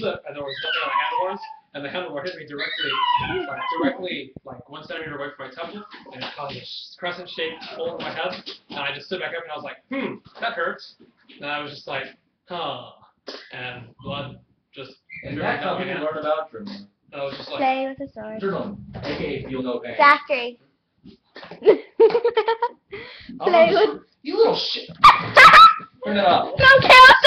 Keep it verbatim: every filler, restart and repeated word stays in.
slip, and there was nothing on the handlebars, and the handlebar hit me directly, like, directly, like, one centimeter away from my temple, and it caused a crescent-shaped hole in my head, and I just stood back up, and I was like, hmm, that hurts. And I was just like, huh, and blood just... And that's how people learn about journaling. I was just like... Play with a sword. Journaling, a k a feel no pain. Factory. Play with... You little shit. Turn it off. No chaos